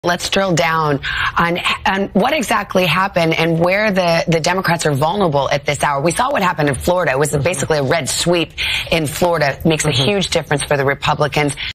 Let's drill down on what exactly happened and where the Democrats are vulnerable at this hour. We saw what happened in Florida. It was basically a red sweep in Florida. It makes a huge difference for the Republicans.